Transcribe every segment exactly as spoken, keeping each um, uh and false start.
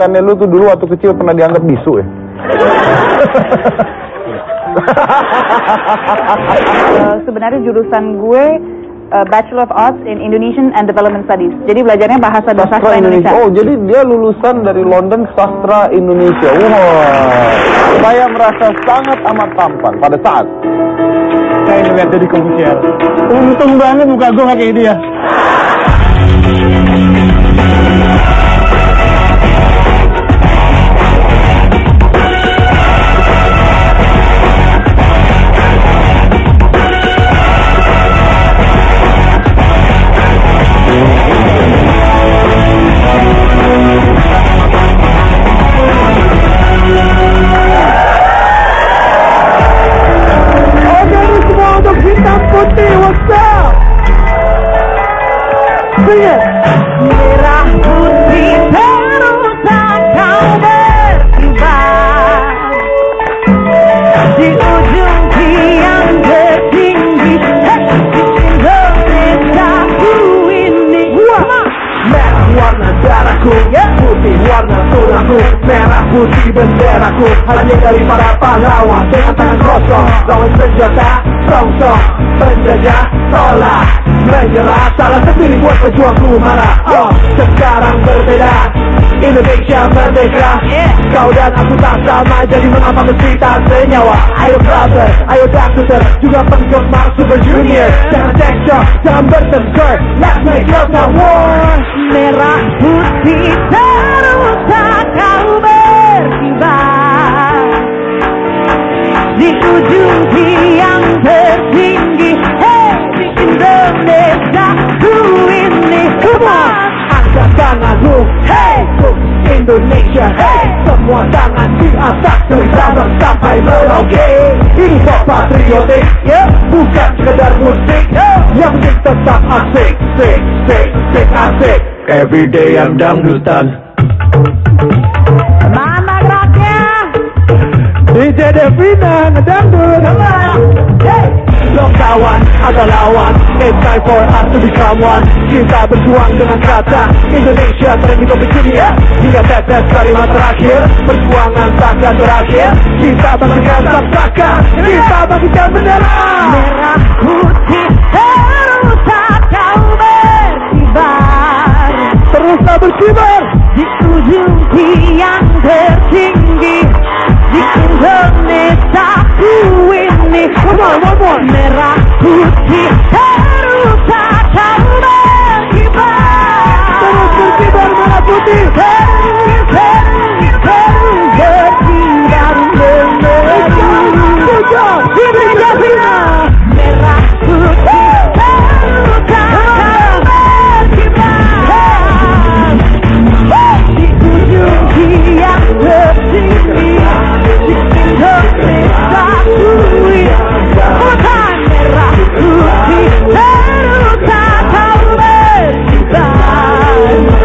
bukannya lu tuh dulu waktu kecil pernah dianggap bisu ya? uh, sebenarnya jurusan gue uh, Bachelor of Arts in Indonesian and Development Studies. Jadi belajarnya bahasa dan sastra Indonesia. Indonesia. Oh, jadi dia lulusan dari London Sastra Indonesia. Wah, saya merasa sangat amat tampan pada saat saya ngeliat dia di Kobusier. Untung banget muka gue gak kayak dia. Merah putih terusah kau berkibar di ujung tiang tertinggi Indonesiaku ini. Merah warna darahku, putih warna tulangku, merah putih benderaku, hanya dari para pahlawan dengan tangan kosong lawan senjata songsong penjajah tolak menyerah, salah sendiri buat pejuangku marah. Oh, sekarang berbeda, Indonesia merdeka, kau dan aku tak sama, jadi mengapa mesti tak senyawa? Ayo brother, ayo doctor, juga penggemar Super Junior, jangan cekcok, jangan bertengkar, let's make love now war. Merah putih terusah kau berkibar di ujung tiang tertinggi, hey, di Indonesia ku ini. Come on, angkat tanganmu, hey, Indonesia, hey, semua tangan di atas dari Sabang sampai Merauke. Ini pop patriotik, yeah, bukan sekedar musik, yeah, yang penting tetap asik, sik, sik, sik, asik. Every day I'm dangdutan. mana geraknya? D J Devina ngedangdut. Hey, lo kawan atau lawan, it's time for us to become one. Kita berjuang dengan kata Indonesia trending competition, ya. Hingga tetes kalimat terakhir, perjuangan takkan berakhir. Kita bangkitkan saka, kita bangkitkan bendera. Merah putih terusah kau berkibar, Teruslah berkibar di ujung tiang tertinggi di Indonesia ku ini. Come on, one more. Merah putih terusah kau berkibar, Terus berkibar merah putih. terus terus terus berkibar memenuhi Fitri Javina. Merah putih terusah kau berkibar di ujung tiang tertinggi di Indonesia ku ini. Bukan merah putih terusah kau berkibar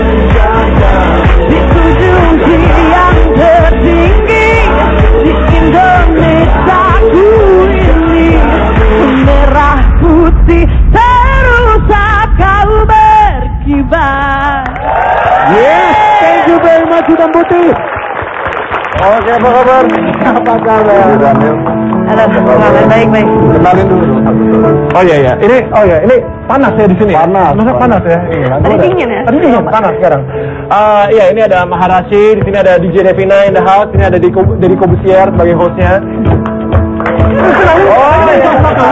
di ujung tiang tertinggi di Indonesia ku ini. Merah putih terusah kau berkibar. Yes, thank you very much Hitam Putih. Oke, apa kabar? Apa kabar? Daniel. Alhamdulillah, baik-baik. Kenalin dulu dong satu-satu. Oh iya iya, ini oh iya ini panas ya di sini. Panas, Masa panas, panas. ya? Iya. Tadi Gua dingin ada- ya? Tadi dingin, panas sekarang. Uh, iya ini ada Maharashi, di sini ada D J Devina in the house, ini ada Deddy Kob- Deddy Kobusier sebagai hostnya. Oh iya.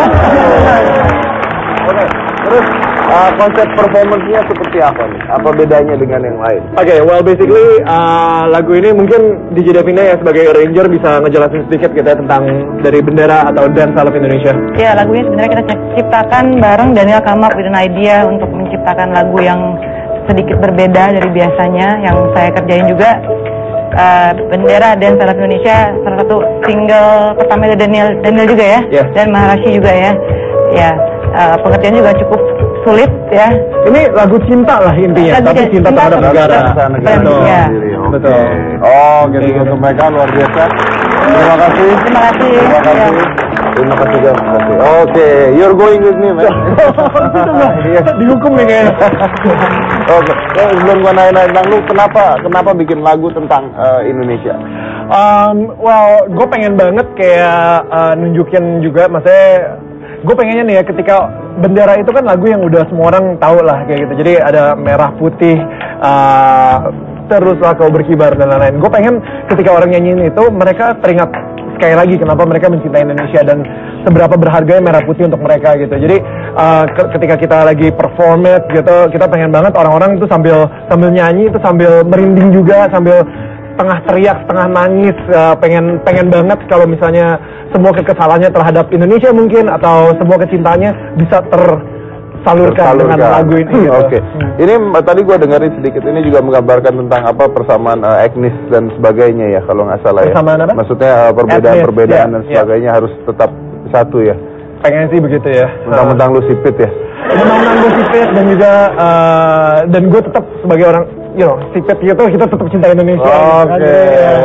Oke, terus uh, konsep performance-nya seperti apa nih? Apa bedanya dengan yang lain? Oke, okay, well basically uh, lagu ini mungkin D J Devina ya sebagai arranger bisa ngejelasin sedikit gitu ya tentang dari bendera atau Dance Alam Indonesia. Ya, lagu ini sebenarnya kita ciptakan bareng Daniel come up with an idea untuk menciptakan lagu yang sedikit berbeda dari biasanya. Yang saya kerjain juga uh, bendera Dance Alam Indonesia, salah satu single pertama dari Daniel Daniel juga ya, Yeah. dan Maharashi juga ya. Ya, uh, pengertian juga cukup sulit ya. Ini lagu cinta lah intinya, Lagu tapi cinta cinta terhadap terhadap negara. Bangsa negara Betul. itu Ya. sendiri. Oke. Betul. Oh, gitu Oke, untuk gitu. mereka luar biasa. Terima kasih. Terima kasih. Terima Ya. kasih. Terima kasih Jam. Oke, you're going with me, man. Dihukum nih kayaknya. Oke, okay. Sebelum gua nanya-nanya tentang lu, kenapa kenapa bikin lagu tentang uh, Indonesia? Um, well, gue pengen banget kayak uh, nunjukin juga, maksudnya gue pengennya nih ya ketika bendera itu kan lagu yang udah semua orang tahu lah kayak gitu. Jadi ada merah putih, uh, teruslah kau berkibar dan lain-lain. Gue pengen ketika orang nyanyiin itu mereka teringat sekali lagi kenapa mereka mencintai Indonesia dan seberapa berharganya merah putih untuk mereka gitu. Jadi uh, ke- ketika kita lagi perform it gitu, kita pengen banget orang-orang itu sambil sambil nyanyi itu sambil merinding juga, sambil tengah teriak, tengah nangis, uh, pengen pengen banget kalau misalnya semua kekesalannya terhadap Indonesia mungkin atau semua kecintanya bisa tersalurkan dengan lagu ini. Gitu. Oke, okay. hmm. Ini tadi gue dengerin sedikit, ini juga menggambarkan tentang apa persamaan uh, etnis dan sebagainya ya kalau nggak salah ya. Persamaan apa? Maksudnya uh, perbedaan-perbedaan yeah, dan yeah. sebagainya harus tetap satu ya. Pengen sih begitu ya. Mentang-mentang lu sipit ya. Mentang-mentang gue sipit dan juga uh, dan gue tetap sebagai orang, you know, sipit gitu, kita tetap cinta Indonesia. Oke. Okay.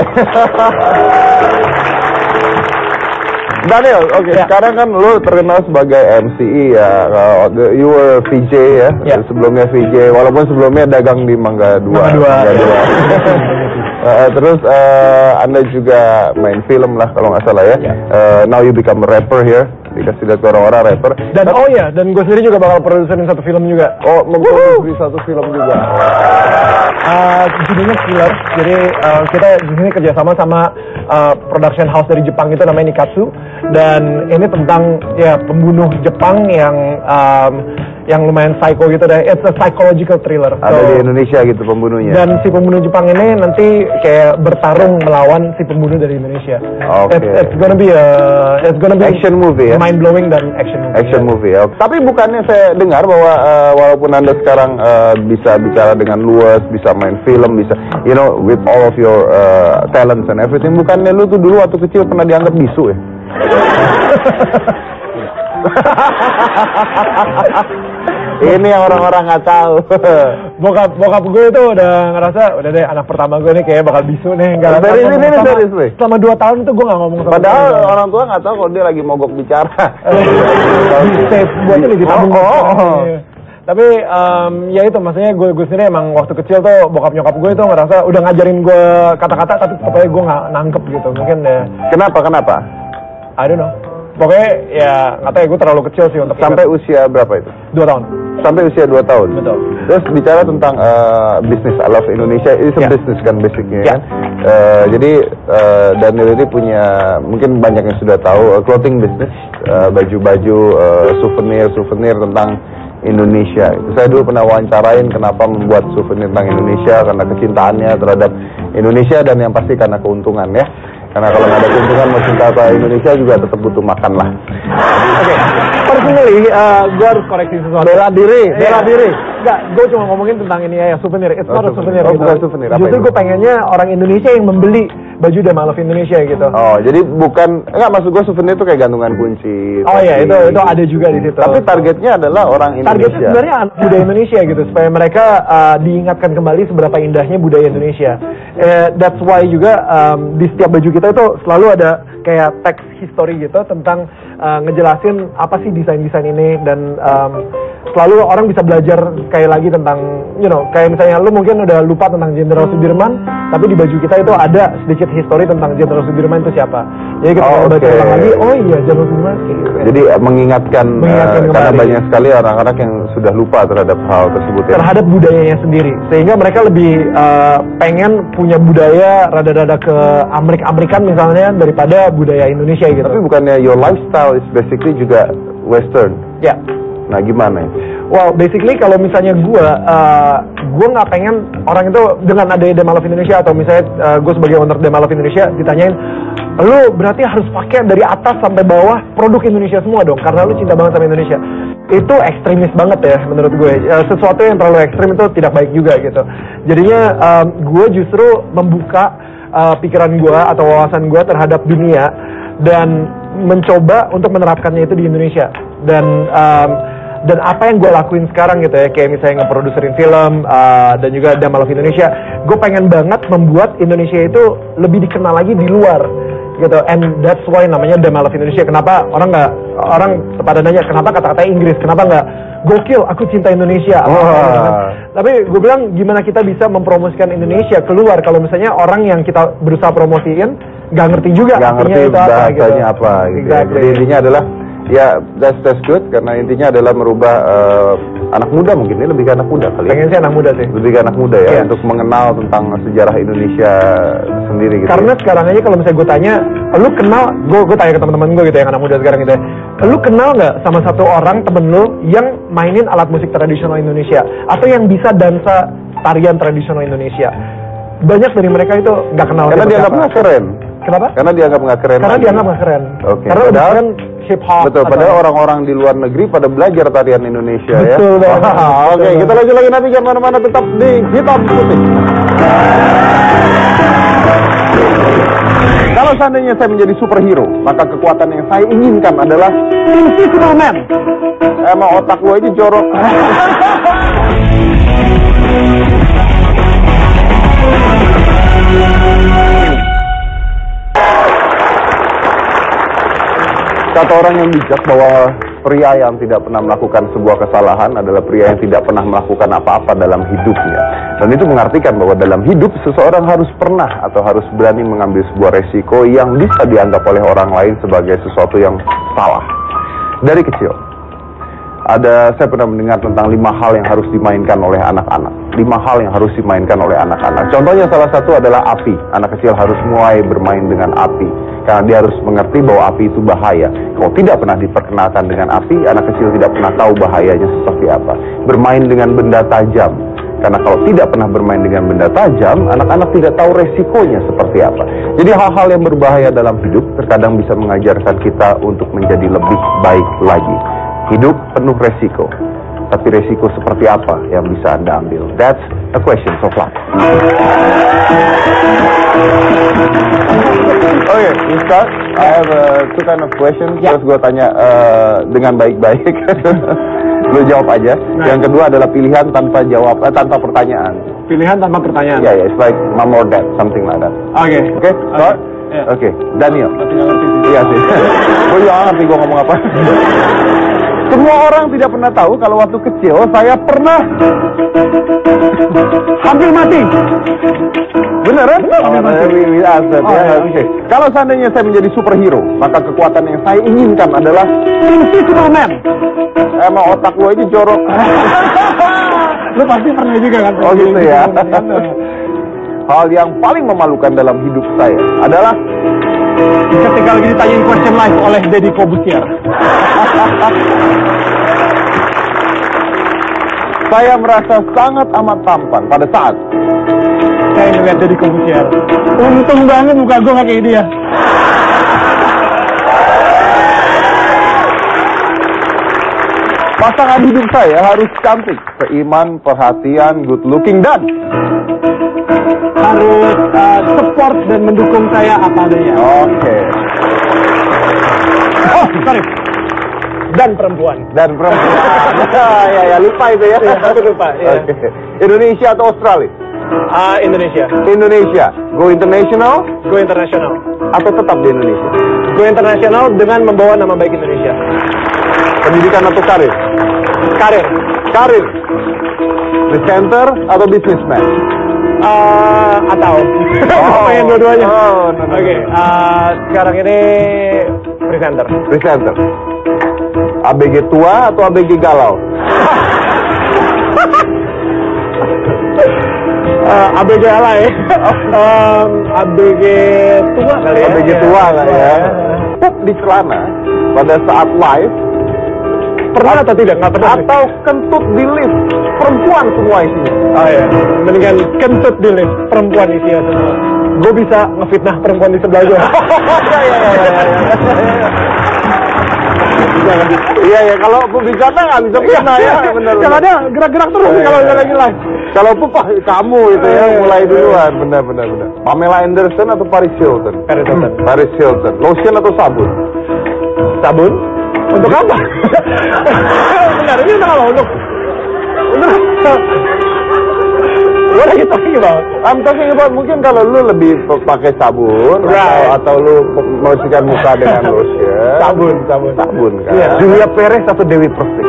Daniel, oke. Okay. Ya. Sekarang kan lu terkenal sebagai M C E ya. Uh, you were V J ya. ya. Sebelumnya V J, walaupun sebelumnya dagang di Mangga Dua. Mangga Dua. Mangga Dua. uh, terus uh, Anda juga main film lah kalau nggak salah ya. ya. Uh, now you become a rapper here. Dikasih lihat ke orang-orang rapper. Dan oh ya, dan gue sendiri juga bakal produserin satu film juga. Oh, memproduksi satu film juga. Uh, judulnya Killer. Jadi uh, kita di sini kerjasama sama uh, production house dari Jepang itu namanya Nikatsu. Dan ini tentang ya pembunuh Jepang yang um, yang lumayan psycho gitu deh. It's a psychological thriller. Ada so, di Indonesia gitu pembunuhnya. Dan si pembunuh Jepang ini nanti kayak bertarung melawan si pembunuh dari Indonesia. Oke. Okay. It's, it's gonna be a it's gonna be action movie ya. Mind blowing dan action movie. Action movie ya. Tapi bukannya saya dengar bahwa uh, walaupun Anda sekarang uh, bisa bicara dengan luas, bisa main film, bisa you know with all of your uh, talents and everything, bukannya lu tuh dulu waktu kecil pernah dianggap bisu ya? Ini yang orang-orang nggak tahu. bokap bokap gue itu udah ngerasa udah deh anak pertama gue nih kayak bakal bisu nih. Nggak dari sini nih dari sini. Selama dua tahun itu gue nggak ngomong sama padahal dia. Orang tua nggak tahu kalau dia lagi mogok bicara. Di tape buatnya nih ditabung. Oh, oh, oh. Tapi um, ya itu maksudnya gue gue sendiri emang waktu kecil tuh bokap nyokap gue itu ngerasa udah ngajarin gue kata-kata tapi pokoknya gue nggak nangkep gitu mungkin ya. Kenapa kenapa? I don't know. Pokoknya ya nggak tahu ya, gue terlalu kecil sih untuk sampai ingat. Usia berapa itu? Dua tahun. Sampai usia dua tahun. Betul. Terus bicara tentang uh, bisnis I Love Indonesia, ini yeah. bisnis kan basicnya yeah. kan. Uh, jadi uh, Daniel ini punya mungkin banyak yang sudah tahu uh, clothing business, uh, baju-baju, uh, souvenir-souvenir tentang Indonesia. Itu saya dulu pernah wawancarain kenapa membuat souvenir tentang Indonesia karena kecintaannya terhadap Indonesia dan yang pasti karena keuntungan ya. Karena kalau nggak ada keuntungan mau cinta apa Indonesia juga tetap butuh makan lah. Oke, okay. Personally, uh, gue harus koreksi sesuatu. Bela diri, bela yeah. diri. Enggak, gue cuma ngomongin tentang ini ya, souvenir. It's oh, not a souvenir. Oh, gitu. bukan souvenir. Justru gue pengennya orang Indonesia yang membeli baju The Mall of Indonesia gitu. Oh, jadi bukan, enggak maksud gue souvenir itu kayak gantungan kunci. Oh iya, itu itu ada juga di situ. Tapi targetnya adalah orang Indonesia. Targetnya sebenarnya budaya Indonesia gitu, supaya mereka uh, diingatkan kembali seberapa indahnya budaya Indonesia. Uh, that's why juga um, di setiap baju kita itu selalu ada kayak teks history gitu tentang uh, ngejelasin apa sih desain-desain ini dan um, selalu orang bisa belajar sekali lagi tentang, you know, kayak misalnya lu mungkin udah lupa tentang Jenderal Sudirman, tapi di baju kita itu ada sedikit history tentang Jenderal Sudirman itu siapa. Jadi kita oh, baca okay. ulang lagi, oh iya Jenderal Sudirman. Gitu. Jadi mengingatkan, mengingatkan uh, karena banyak sekali orang-orang yang sudah lupa terhadap hal tersebut ya. Terhadap budayanya sendiri, sehingga mereka lebih uh, pengen punya budaya rada-rada ke Amerik-Amerikan misalnya daripada budaya Indonesia gitu. Tapi bukannya your lifestyle is basically juga Western? Ya. Nah gimana ya? Well, basically kalau misalnya gue, uh, gue nggak pengen orang itu dengan adanya The Mall of Indonesia atau misalnya uh, gue sebagai owner The Mall of Indonesia ditanyain, lu berarti harus pakai dari atas sampai bawah produk Indonesia semua dong, karena lu cinta banget sama Indonesia. Itu ekstremis banget ya menurut gue. Uh, sesuatu yang terlalu ekstrim itu tidak baik juga gitu. Jadinya um, gue justru membuka uh, pikiran gue atau wawasan gue terhadap dunia dan mencoba untuk menerapkannya itu di Indonesia. Dan um, dan apa yang gue lakuin sekarang gitu ya, kayak misalnya ngeproduserin film uh, dan juga The Mall of Indonesia, gue pengen banget membuat Indonesia itu lebih dikenal lagi di luar gitu. And that's why namanya Damn I Love Indonesia. Kenapa orang nggak orang pada nanya kenapa kata-kata Inggris, kenapa nggak gokil aku cinta Indonesia? Oh. Tapi gue bilang gimana kita bisa mempromosikan Indonesia keluar kalau misalnya orang yang kita berusaha promosiin nggak ngerti juga nggak ngerti itu apa, bahasanya gitu. apa gitu. Exactly. Jadi intinya adalah ya that's that's good karena intinya adalah merubah uh, anak muda mungkin ini lebih ke anak muda kali ya. Pengen sih anak muda sih. Lebih ke anak muda ya Iya. untuk mengenal tentang sejarah Indonesia sendiri gitu. Karena ya. sekarang aja kalau misalnya gue tanya, lu kenal, gue gue tanya ke teman-teman gue gitu yang anak muda sekarang gitu ya, lu kenal nggak sama satu orang temen lu yang mainin alat musik tradisional Indonesia atau yang bisa dansa tarian tradisional Indonesia? Banyak dari mereka itu nggak kenal. Karena siapa. dianggap nggak keren. Kenapa? Karena dianggap nggak keren. Karena lagi. dianggap nggak keren. Oke. Karena lebih Padahal- keren hip hop. Betul, atau- padahal orang-orang di luar negeri pada belajar tarian Indonesia ya. Betul banget. Wah, Oke, Betul kita lanjut lagi nanti jangan mana-mana tetap di Hitam Putih. Kalau seandainya saya menjadi superhero, maka kekuatan yang saya inginkan adalah Invisible Man. emang otak gue aja jorok. Kata orang yang bijak bahwa pria yang tidak pernah melakukan sebuah kesalahan adalah pria yang tidak pernah melakukan apa-apa dalam hidupnya. Dan itu mengartikan bahwa dalam hidup seseorang harus pernah atau harus berani mengambil sebuah resiko yang bisa dianggap oleh orang lain sebagai sesuatu yang salah. Dari kecil, ada saya pernah mendengar tentang lima hal yang harus dimainkan oleh anak-anak. Lima hal yang harus dimainkan oleh anak-anak. Contohnya salah satu adalah api. Anak kecil harus mulai bermain dengan api. Karena dia harus mengerti bahwa api itu bahaya. Kalau tidak pernah diperkenalkan dengan api, anak kecil tidak pernah tahu bahayanya seperti apa. Bermain dengan benda tajam. Karena kalau tidak pernah bermain dengan benda tajam, anak-anak tidak tahu resikonya seperti apa. Jadi hal-hal yang berbahaya dalam hidup terkadang bisa mengajarkan kita untuk menjadi lebih baik lagi. Hidup penuh resiko. Tapi resiko seperti apa yang bisa Anda ambil? That's a question of life. Okay, we start. I have uh, two kind of questions. Ya. Terus gue tanya uh, dengan baik-baik. Lu jawab aja. Nah. Yang kedua adalah pilihan tanpa jawab, eh, tanpa pertanyaan. Pilihan tanpa pertanyaan. Ya, yeah, yeah, it's like mom or dad, something like that. Oke. Oke, start. Ya. Oke, Daniel. Tapi nggak ngerti sih. Iya sih. Gue juga nggak ngerti gue ngomong apa. Semua orang tidak pernah tahu kalau waktu kecil saya pernah Hampir mati. beneran? Hampir mati. We- we asked that, Oh, ya. ya. Oke. Kalau seandainya saya menjadi superhero, maka kekuatan yang saya inginkan adalah Invisible Man. emang otak lu aja jorok. Lu pasti pernah juga kan? Oh gitu ya. Invisible Man. Hal yang paling memalukan dalam hidup saya adalah Ketika lagi ditanyain question live oleh Deddy Kobusier. saya merasa sangat amat tampan pada saat Saya ngeliat Deddy Kobusier. Untung banget muka gue gak kayak dia. pasangan hidup saya harus cantik, seiman, perhatian, good looking, dan Harus uh, support dan mendukung saya apa adanya. oke. Oh, sorry. Dan perempuan. Dan perempuan. ya, ya, lupa itu ya. Iya, tapi lupa, iya. Oke. Indonesia atau Australia? Ah, Indonesia. Indonesia. Go international Go internasional. atau tetap di Indonesia? Go internasional dengan membawa nama baik Indonesia. Pendidikan atau karir? Karir. Karir. Presenter atau businessman? Ah, atau Oh. pengen dua-duanya. Oh, no, no, no, Oke, no. ah, sekarang ini presenter. Presenter. A B G tua atau A B G galau? Uh, A B G ala ya. um, A B G tua kali ya. A B G tua lah ya. Pup di celana pada saat live Pernah atau tidak? Nggak pernah. atau kentut di lift perempuan semua isinya. Oh ya, mendingan kentut di lift perempuan isinya semua. Gue bisa ngefitnah perempuan di sebelah gue. Ya ya ya ya. Iya ya, kalau pembicara nggak bisa pernah ya, benar. Yang ada gerak-gerak terus Iya, kalau iya. udah lagi live. Kalau pup ah, kamu itu ya Iya, iya, mulai iya. duluan, benar benar benar. Pamela Anderson atau Paris Hilton? Paris Hilton. Paris Hilton. Lotion atau sabun? Sabun? Untuk apa? Benar, ini untuk apa? Untuk untuk What are you talking about? I'm talking about mungkin kalau lu lebih p- pakai sabun Right. atau, atau lu p- membersihkan muka dengan lotion. Sabun, sabun. Sabun kan. Iya. Julia Perez atau Dewi Persik?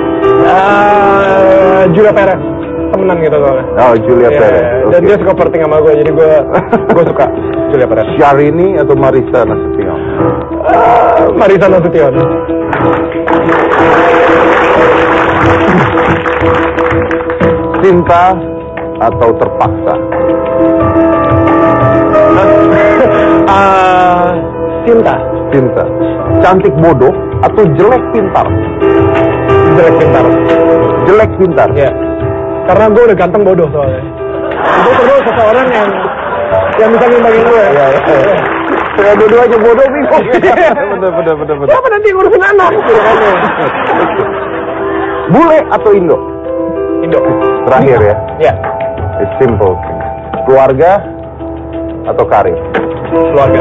Uh, Julia Perez. Temenan gitu soalnya. Oh, Julia Iya, Perez. Dan Oke. dia suka flirting sama gue, jadi gue gue suka Julia Perez. Syahrini atau Marisa Nasution? Uh, Marisa Nasution. Cinta atau terpaksa? uh, Cinta. Cinta. Cantik bodoh atau jelek pintar? Jelek pintar. Jelek pintar. Iya. Karena gue udah ganteng bodoh soalnya. Gue perlu seseorang yang yang bisa ngimbangin gue. Iya, iya. Saya dua-duanya bodoh bingung. Bener, bener, bener, bener. Siapa nanti ngurusin anak? Bule atau Indo? Indo. Terakhir ya. Iya. It's simple. Keluarga atau karir? Keluarga.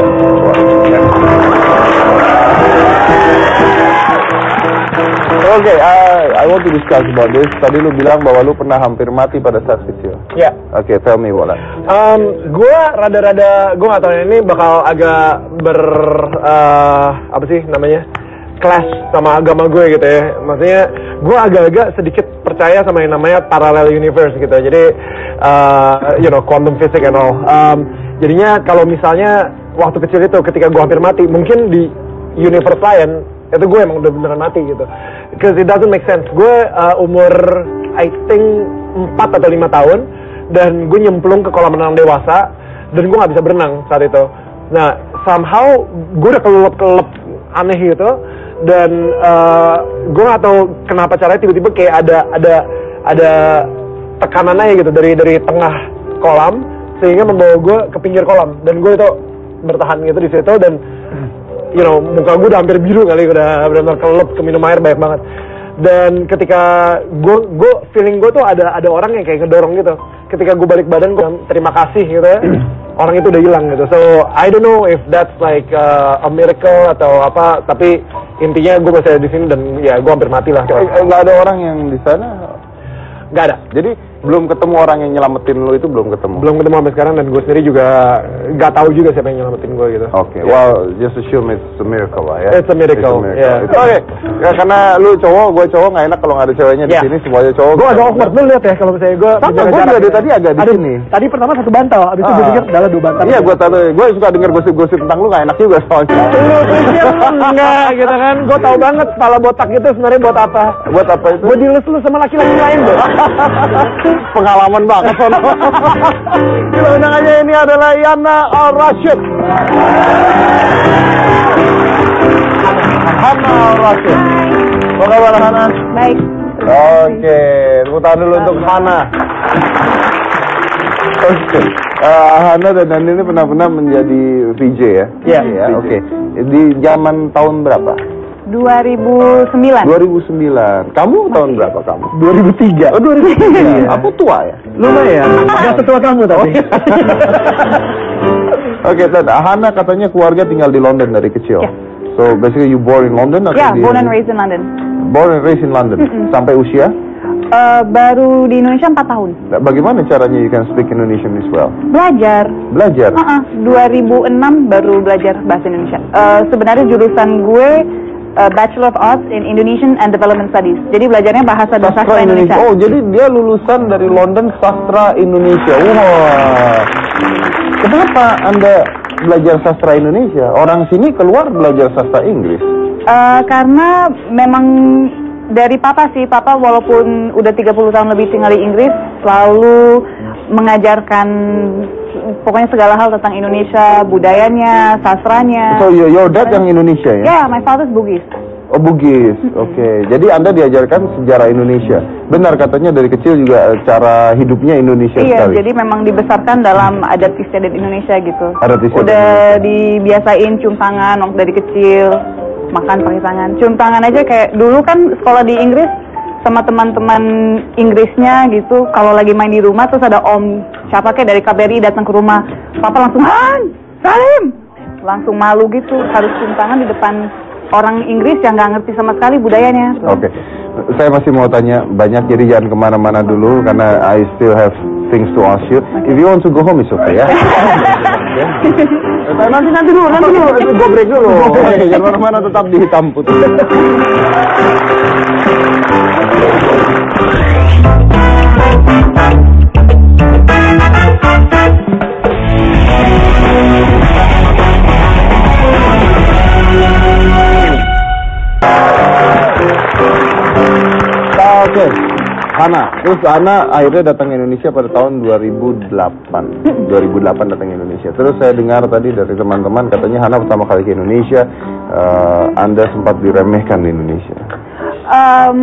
Oke, okay, uh, I want to discuss about this. Tadi lu bilang bahwa lu pernah hampir mati pada saat kecil. Iya. Oke, okay, tell me what. Um, gue rada-rada, gue gak tau ini bakal agak ber, uh, apa sih namanya, clash sama agama gue gitu ya. Maksudnya, gue agak-agak sedikit percaya sama yang namanya parallel universe gitu. Jadi, uh, you know, quantum physics and all. Um, jadinya kalau misalnya waktu kecil itu ketika gue hampir mati, mungkin di universe lain, itu gue emang udah beneran mati gitu. Because it doesn't make sense. Gue uh, umur, I think, empat atau lima tahun, dan gue nyemplung ke kolam renang dewasa, dan gue gak bisa berenang saat itu. Nah, somehow, gue udah kelelep-kelelep aneh gitu, dan uh, gue gak tahu kenapa caranya tiba-tiba kayak ada ada ada tekanan aja gitu dari dari tengah kolam, sehingga membawa gue ke pinggir kolam, dan gue itu bertahan gitu di situ, dan you know, muka gue udah hampir biru kali, udah benar-benar kelelep, keminum air banyak banget. Dan ketika gue, gue feeling gue tuh ada ada orang yang kayak ngedorong gitu. Ketika gue balik badan, gue terima kasih gitu ya. Orang itu udah hilang gitu. So I don't know if that's like uh, a miracle atau apa. Tapi intinya gue masih ada di sini dan ya gue hampir mati lah. Nggak ada orang yang di sana? Nggak ada. Jadi belum ketemu orang yang nyelamatin lo itu belum ketemu? Belum ketemu sampai sekarang, dan gue sendiri juga nggak tahu juga siapa yang nyelamatin gue gitu. Oke, okay. Yeah. Well, just assume it's a miracle lah ya. It's a miracle, yeah. Oke, okay. Ya, karena lu cowok, gue cowok nggak enak kalau nggak ada ceweknya Yeah. di sini, semuanya cowok. Gue agak awkward, lu lihat ya kalau misalnya gue. Sama, gue juga dari tadi agak di sini. Tadi pertama satu bantal, abis itu gue Ah. pikir adalah dua bantal. Iya, gue tahu. Gue suka denger gosip-gosip tentang lu nggak enak juga soalnya. Lu pikir enggak gitu kan? Gue tahu banget kepala botak itu sebenarnya buat apa? Buat apa itu? Gue dilus-lus sama laki-laki lain tuh. Pengalaman banget sono. Gila, undangannya ini adalah Yana Al-Rashid. Hana Al-Rashid. Apa kabar Hana? Baik. Oke, tepuk tangan dulu untuk Hana. Oke, Eh, Hana dan Nani ini pernah-pernah menjadi V J ya? Iya. Ya, oke. Di zaman tahun berapa? dua ribu sembilan. dua ribu sembilan. Kamu tahun berapa kamu? dua ribu tiga. Oh, dua ribu tiga. Aku tua ya? Lumayan. Gak setua kamu tapi. Oke, dan Hana katanya keluarga tinggal di London dari kecil. Ya. So basically you born in London atau Ya, di born and raised in London. Born and raised in London. Sampai usia? Eh, baru di Indonesia empat tahun. Nah, bagaimana caranya you can speak Indonesian as well? Belajar. Belajar. Uh-uh, dua ribu enam baru belajar bahasa Indonesia. Eh, sebenarnya jurusan gue eh, Bachelor of Arts in Indonesian and Development Studies. Jadi belajarnya bahasa dan sastra Indonesia. Oh, jadi dia lulusan dari London Sastra Indonesia. Wah. Kenapa Anda belajar sastra Indonesia? Orang sini keluar belajar sastra Inggris. Eh, karena memang dari papa sih, papa walaupun udah tiga puluh tahun lebih tinggal di Inggris, selalu mengajarkan pokoknya segala hal tentang Indonesia, budayanya, sastranya. So your, your dad yang Indonesia ya? Yeah, my father's Bugis. Oh, Bugis. Oke. Jadi Anda diajarkan sejarah Indonesia. Benar katanya dari kecil juga cara hidupnya Indonesia Iya, sekali. jadi memang dibesarkan dalam adat istiadat Indonesia gitu. Adat istiadat Udah Indonesia. dibiasain cium tangan waktu dari kecil, makan pakai tangan. Cium tangan aja kayak dulu kan sekolah di Inggris sama teman-teman Inggrisnya gitu, kalau lagi main di rumah terus ada om siapa kayak dari K B R I datang ke rumah, papa langsung Han, Salim, langsung malu gitu, harus cium tangan di depan orang Inggris yang nggak ngerti sama sekali budayanya. Oke, saya masih mau tanya banyak, jadi jangan kemana-mana dulu karena I still have things to ask you. If you want to go home, it's okay ya. Nanti nanti dulu, nanti dulu, gue break dulu. Jangan mana-mana, tetap di Hitam Putih. Oke, Hana. Terus Hana akhirnya datang ke Indonesia pada tahun dua ribu delapan. dua ribu delapan datang ke Indonesia. Terus saya dengar tadi dari teman-teman katanya Hana pertama kali ke Indonesia, uh, Anda sempat diremehkan di Indonesia. Um,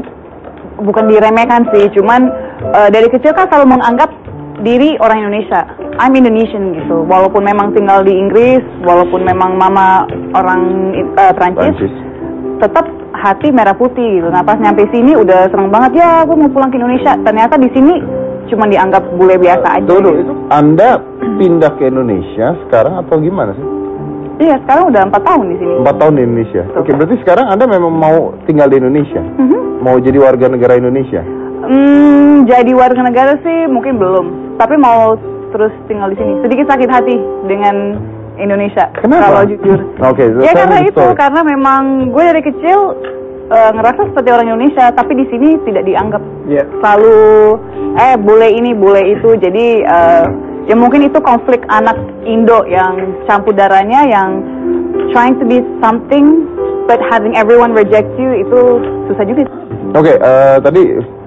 bukan diremehkan sih, cuman uh, dari kecil kan selalu menganggap diri orang Indonesia. I'm Indonesian gitu. Walaupun memang tinggal di Inggris, walaupun memang mama orang uh, Prancis, Prancis, tetap hati merah putih gitu. Nah pas nyampe sini udah seneng banget, ya gue mau pulang ke Indonesia. Ternyata di sini cuma dianggap bule biasa aja. Tunggu, gitu. Itu Anda pindah ke Indonesia sekarang atau gimana sih? Iya, sekarang udah empat tahun di sini. Empat tahun di Indonesia. Oke, okay, berarti sekarang Anda memang mau tinggal di Indonesia? Mm-hmm. Mau jadi warga negara Indonesia? Hmm, jadi warga negara sih mungkin belum. Tapi mau terus tinggal di sini. Sedikit sakit hati dengan Indonesia. Kenapa? Kalau jujur. Oke. Okay, ya karena itu, story. Karena memang gue dari kecil uh, ngerasa seperti orang Indonesia, tapi di sini tidak dianggap. Yeah. Selalu eh bule ini, bule itu. Jadi uh, ya mungkin itu konflik anak Indo yang campur darahnya, yang trying to be something but having everyone reject you, itu susah juga. Oke, okay, uh, tadi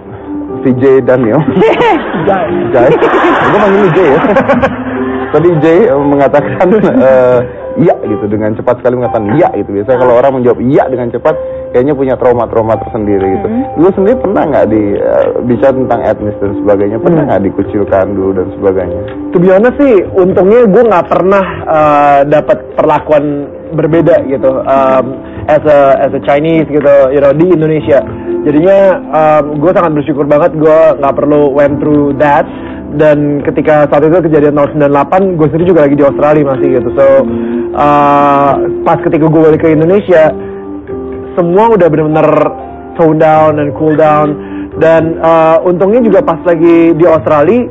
V J Daniel. Jai. Jai. Gue panggilnya Jay ya. Tadi Jay mengatakan uh, iya gitu, dengan cepat sekali mengatakan iya gitu. Biasanya kalau orang menjawab iya dengan cepat, kayaknya punya trauma-trauma tersendiri gitu. Mm-hmm. Lu sendiri pernah nggak di uh, bicara tentang etnis dan sebagainya? Pernah nggak mm. dikucilkan dulu dan sebagainya? To be honest sih, untungnya gue nggak pernah uh, dapat perlakuan berbeda gitu. Um, as a as a Chinese gitu, you know, di Indonesia. Jadinya um, gue sangat bersyukur banget gue nggak perlu went through that. Dan ketika saat itu kejadian tahun sembilan puluh delapan, gue sendiri juga lagi di Australia masih gitu. So uh, pas ketika gue balik ke Indonesia, semua udah benar-benar tone down dan cool down. Dan uh, untungnya juga pas lagi di Australia,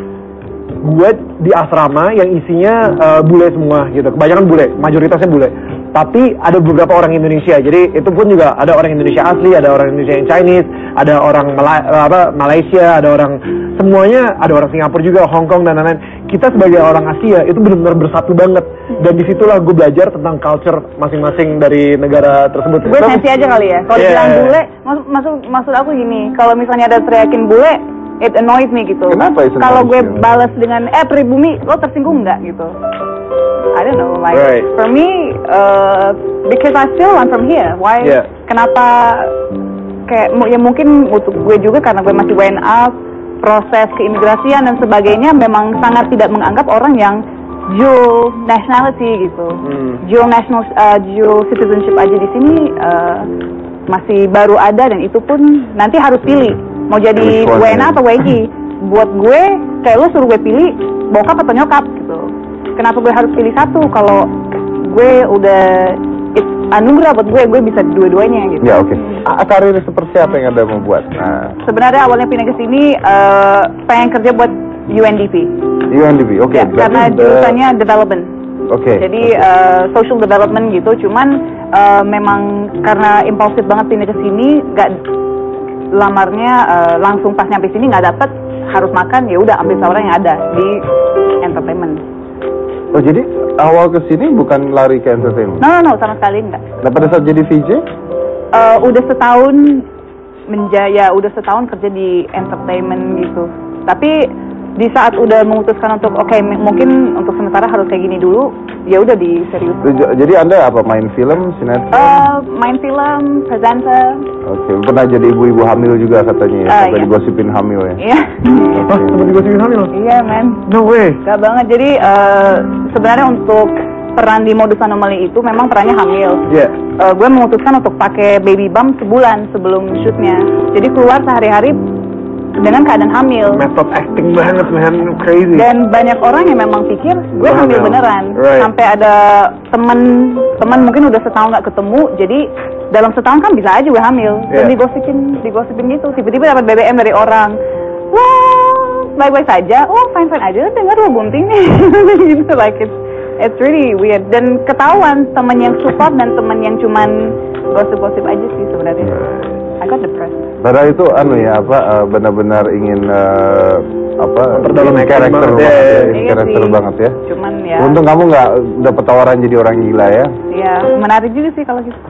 gue di asrama yang isinya uh, bule semua gitu. Kebanyakan bule, mayoritasnya bule. Tapi ada beberapa orang Indonesia, jadi itu pun juga ada orang Indonesia asli, ada orang Indonesia yang Chinese, ada orang Mala- apa, Malaysia, ada orang, semuanya, ada orang Singapura juga, Hong Kong dan lain-lain. Kita sebagai orang Asia itu benar-benar bersatu banget, dan disitulah gue belajar tentang culture masing-masing dari negara tersebut. Gue sensi aja kali ya, kalau yeah. dibilang bule, mak- maksud maksud aku gini, kalau misalnya ada teriakin bule, it annoys me gitu. Kenapa itu? Kalau gue balas dengan eh pribumi, lo tersinggung nggak gitu? I don't know, like right. for me, uh, because I feel I'm from here. Why? Yeah. Kenapa? Kayak ya mungkin untuk gue juga karena gue masih W N A, proses keimigrasian dan sebagainya memang sangat tidak menganggap orang yang dual nationality gitu. Hmm. Dual national, uh, dual citizenship aja di sini uh, masih baru ada, dan itu pun nanti harus pilih mau jadi W N A atau W N I. Buat gue, kayak lo suruh gue pilih bokap atau nyokap gitu. Kenapa gue harus pilih satu kalau gue udah it's anugerah buat gue, gue bisa dua-duanya gitu. Ya oke. Okay. Karir seperti apa yang Anda mau buat? Nah. Sebenarnya awalnya pindah ke sini uh, pengen kerja buat U N D P. U N D P, oke. Okay. Ya, karena jurusannya the... development. Oke. Okay. Jadi okay. Uh, social development gitu. Cuman uh, memang karena impulsif banget pindah ke sini, gak lamarnya uh, langsung pas nyampe sini nggak dapet, harus makan, ya udah ambil saluran yang ada di entertainment. Oh jadi awal kesini bukan lari ke entertainment? No, no, no, sama sekali enggak. Nah pada saat jadi V J? Uh, udah setahun menjaya, udah setahun kerja di entertainment gitu. Tapi di saat udah memutuskan untuk oke okay, m- mungkin untuk sementara harus kayak gini dulu, ya udah di serius. Jadi Anda apa, main film, sinetron? Uh, main film, presenter. Oke, okay. Pernah jadi ibu-ibu hamil juga katanya ya, uh, sampai iya. digosipin hamil ya? Iya. Apa? Sampai digosipin hamil? Iya, man. No way. Gak banget. Jadi uh, sebenarnya untuk peran di Modus Anomaly itu memang perannya hamil. Iya. Yeah. Uh, gue memutuskan untuk pakai baby bump sebulan sebelum shootnya. Jadi keluar sehari-hari dengan keadaan hamil. Method acting banget, man, crazy. Dan banyak orang yang memang pikir gue hamil beneran. Right. Sampai ada temen teman mungkin udah setahun nggak ketemu, jadi dalam setahun kan bisa aja gue hamil. Yeah. Dan digosipin, digosipin gitu. Tiba-tiba dapat B B M dari orang. Wah, baik-baik saja. Oh, fine-fine aja. Dengar lo bunting nih. Gitu, like it's, it's really weird. Dan ketahuan teman yang support dan teman yang cuman gosip-gosip aja sih sebenarnya. I got depressed. Padahal itu anu ya apa uh, benar-benar ingin uh, apa Memperdalam karakter banget banget ya. ya, Iya karakter sih. banget ya. Cuman ya. Untung kamu nggak dapat tawaran jadi orang gila ya. Ya, menarik juga sih kalau gitu.